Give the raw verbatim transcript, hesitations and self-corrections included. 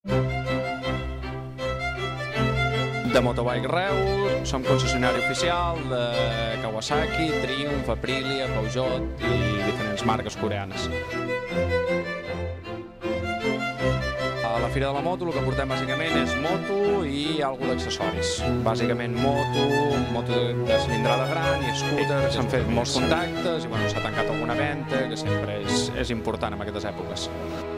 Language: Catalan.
De Motobike Reus, som concessionari oficial de Kawasaki, Triumph, Aprilia, Peugeot i diferents marques coreanes. A la Fira de la Moto el que portem bàsicament és moto i alguna d'accessoris. Bàsicament moto, moto de cilindrada gran i scooter, s'han fet molts contactes i s'ha tancat alguna venda, que sempre és important en aquestes èpoques.